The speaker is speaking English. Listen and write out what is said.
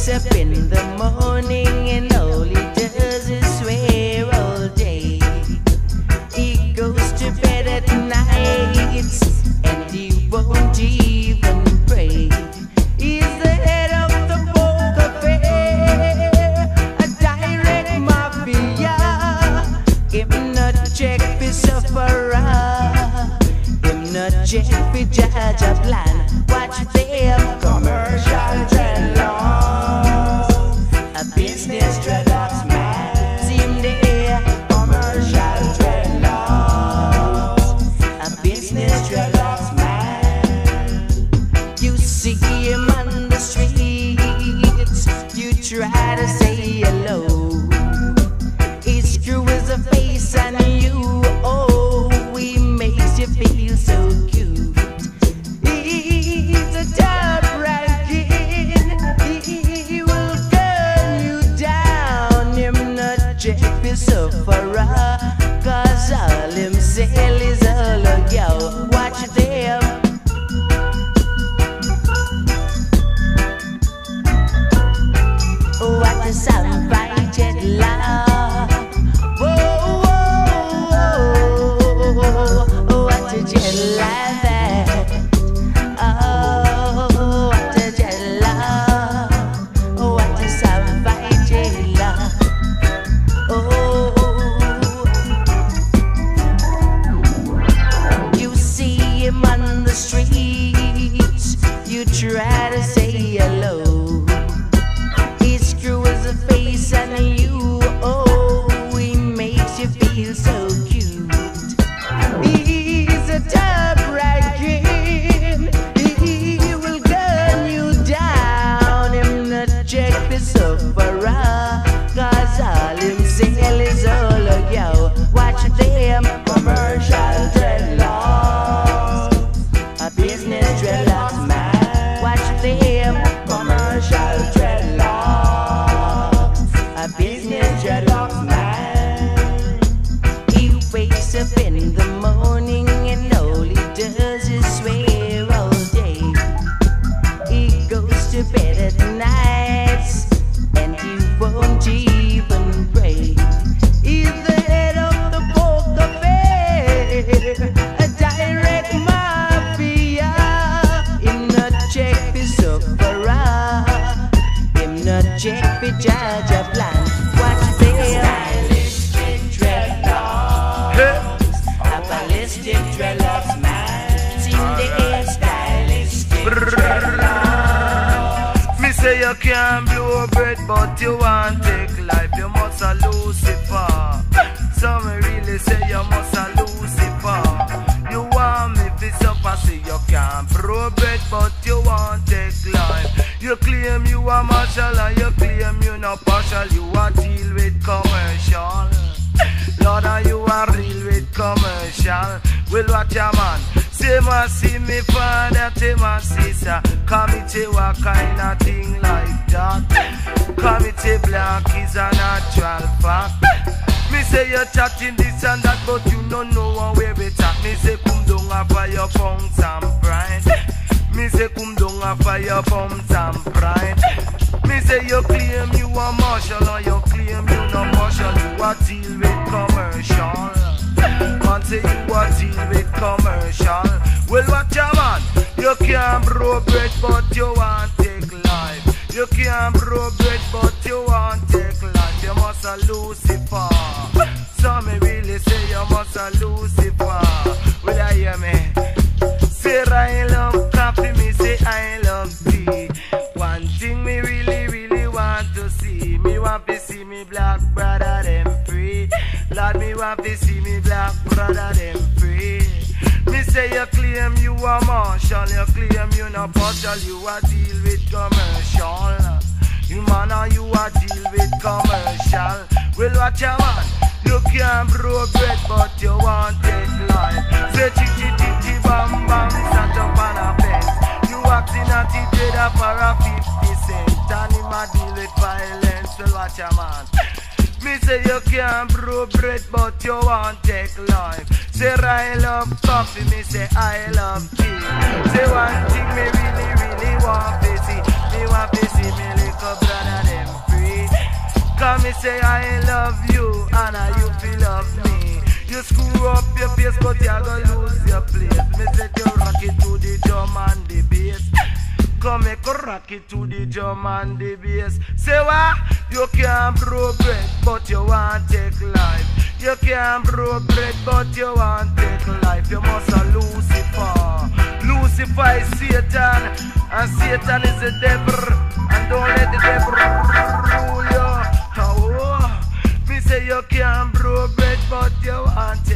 wakes up in the morning and all he does is swear all day. He goes to bed at night and he won't even pray. He's the head of the poker fair, a direct mafia. Him not check for sufferer, him not check for judge a plan. Watch them commercial dreadlocks, a business dreadlocks man. See him there, commercial dreadlocks, a business dreadlocks man. You see him on the streets, you try to say hello. He screws a face on you, oh, he makes you feel so cute. He's a top ranking, he will gun you down. Him not check for sufferer, cause all him sell is all a yo. Watch them. What a sound fighted love. Whoa, whoa, whoa, what a jet that. Oh, what a jet love. What a sound fighted love. Oh, you see him on the streets, you try to say hello. He screws a face on you, oh, he makes you feel so cute. He's a top ranking, he will gun you down. Him not check for sufferer, cause all him sell is all a yo. Watch them commercial dreadlocks, a business dreadlocks man. Watch them commercial dreadlocks, a business dreadlocks man. He wakes up in the morning and all he does is swear all day. He goes to bed at night and he won't even pray. He's the head of the poker fair, a direct mafia. Him not check for sufferer, him not check for judge a plan. Watch them. Stylistic dreadlocks, a ballistic dreadlocks man. Seem they stylistic dreadlocks. Me say you can't blow bread, but you want take life. You must a Lucifer. So me really say you must a Lucifer. You want me fi suffer, say you can't blow bread, but you want take life. You claim you a marshal and you claim you not partial. You a deal with commercial. Lord, and you a real with commercial. Well, what ya man? Say ma see me father, say my sister. Come it say what kind of thing like that. Come it say black is a natural fact. Me say you chatting this and that, but you don't know one way we chat. Me say come down a fire punks and pride. Me say come down a fire pumps and pride. Me say you claim you a marshal or you claim you no marshal. You a deal with commercial. Man say you a deal with commercial. Well, what ya man? You can't blow bread but you want take life. You can't blow bread but you want take life. You must a Lucifer. So me really say you must a Lucifer. Will you hear me? Say I love coffee, me say I love tea. One thing me really want to see. Me want to see me black brother them free. Lord, me want to see me black brother them free. Me say you claim you a marshal, you claim you not partial. You a deal with commercial. You man or you a deal with commercial. Well, watch ya man. You can't blow bread but you want take life. Say chi bam bam, stand up on a fence. You acting at the trader for a 50 cent. And him a deal with violence. Well, watch ya man. Me say you can't blow bread but you want take life. Say I love coffee, me say I love tea. Say one thing me really want to see. Me want to see me little brother say I love you and you feel love me. You screw up your face but you gonna lose your place. Me say you rock it to the drum and the bass. Come make a rock it to the drum and the bass. Say what? You can't brew bread but you want take life. You can't brew bread but you want take life. You must a Lucifer. Lucifer is Satan and Satan is the devil. And don't let the devil rule you. Oh, me say you can't brew bread but you want take